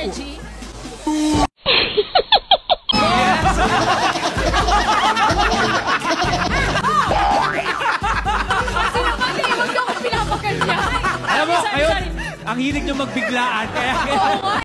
Reggie? Kasi naman eh, huwag niyo akong pinapagkanya. Alam mo, kayo, ang hilig nyo magbiglaan. Kaya... Oo nga.